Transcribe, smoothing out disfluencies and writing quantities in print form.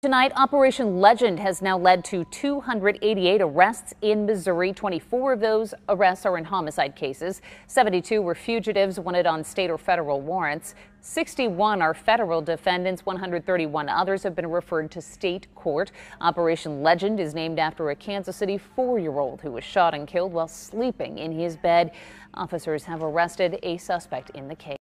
Tonight, Operation Legend has now led to 288 arrests in Missouri. 24 of those arrests are in homicide cases. 72 were fugitives wanted on state or federal warrants. 61 are federal defendants. 131 others have been referred to state court. Operation Legend is named after a Kansas City 4-year-old who was shot and killed while sleeping in his bed. Officers have arrested a suspect in the case.